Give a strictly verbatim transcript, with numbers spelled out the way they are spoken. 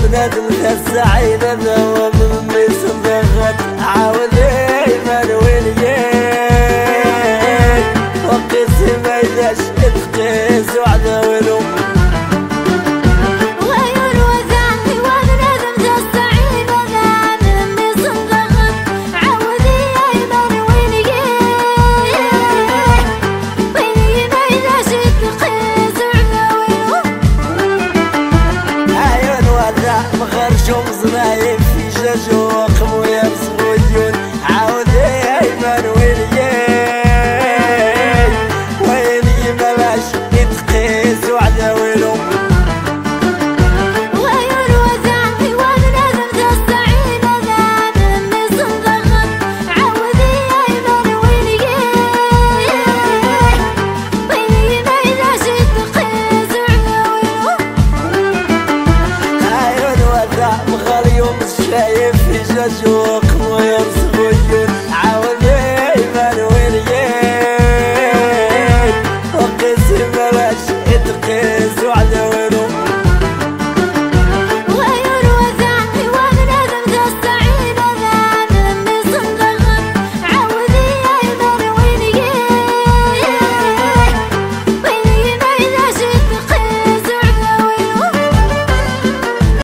بنادم السعيد ذا من ميس ضغط عاود ايمن ويليك وقيس ما يداش يتقيس وعدا ويلو مغرشوم زنايم في جاجو وقمو يرسم وديون عاود ايمن ويليك ويلي ملاش يتقيس وعدا ويلو ويل وزعمي وبنادم ذا السعيد ذا من ميس ضغط عاود ايمن ويليك ويلي ما يداش يتقيس وعدا ويلو مغار يوم شايف في جاجو وقمو يرسم وديون